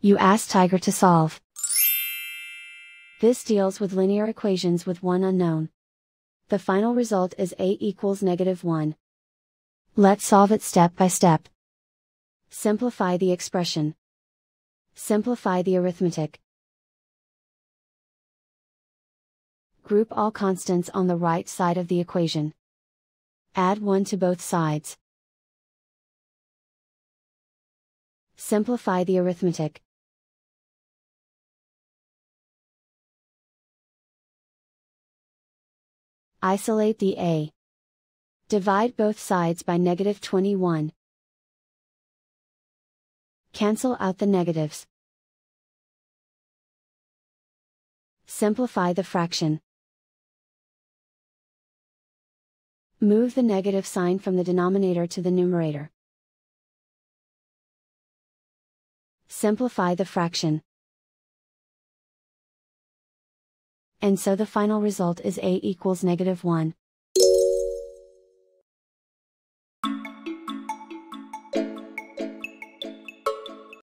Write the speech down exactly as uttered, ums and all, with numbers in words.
You ask Tiger to solve. This deals with linear equations with one unknown. The final result is a equals negative one. Let's solve it step by step. Simplify the expression. Simplify the arithmetic. Group all constants on the right side of the equation. Add one to both sides. Simplify the arithmetic. Isolate the a. Divide both sides by negative twenty-one. Cancel out the negatives. Simplify the fraction. Move the negative sign from the denominator to the numerator. Simplify the fraction. And so the final result is a equals negative one.